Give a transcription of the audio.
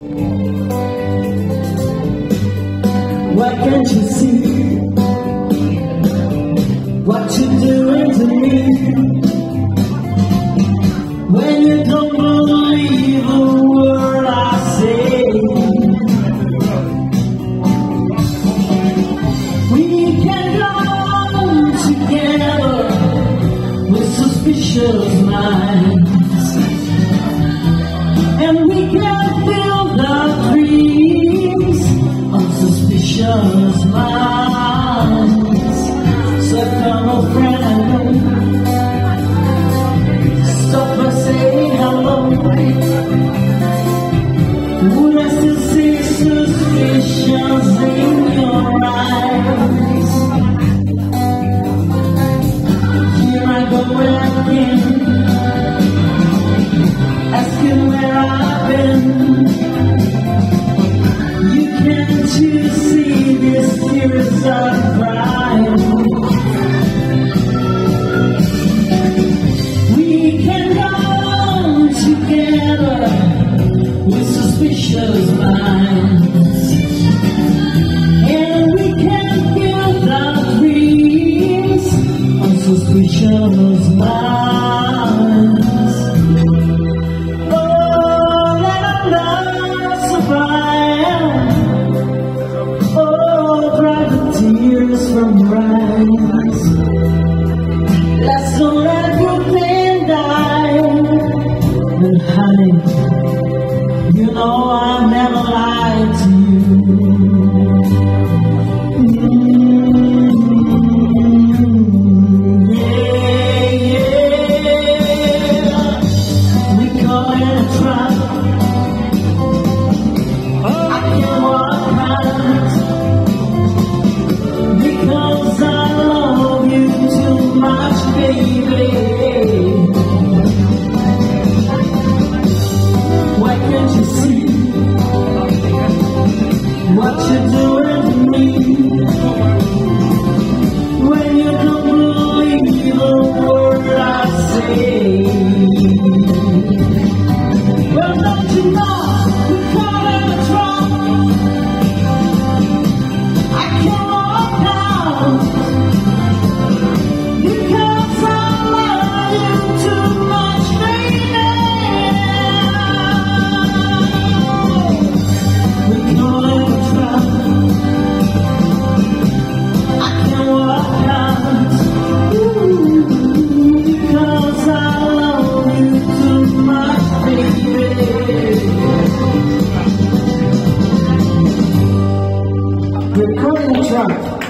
Why can't you see what you're doing to me? When you don't believe a word I say, we can go together with suspicious minds, and we can build our dreams on suspicious minds. So come on, friend, stop and say hello. Would I still see suspicions in your eyes? Here I go again, asking where I've been. You can't you see this tears are crying? We can go together with suspicious minds, and we can build our dreams on suspicious minds. Oh, let our love survive. Oh, dry the tears from your eyes. Let's don't let Brooklyn die. But honey, you know I'll never lie to you. Yeah, yeah. We call it a trap. I can't walk out because I love you too much, baby. Why can't you see what you're doing to me? When you don't believe a word I say. Well, don't you know we call it a trap? I can't walk out because I love you too much, baby. We call it a trap. I can't walk out because I love you too much, baby. We're calling a trap.